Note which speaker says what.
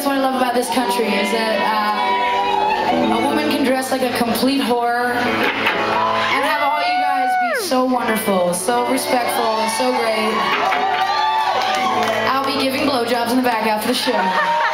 Speaker 1: that's what I love about this country, is that a woman can dress like a complete whore and have all you guys be so wonderful, so respectful, and so great. I'll be giving blowjobs in the back after the show.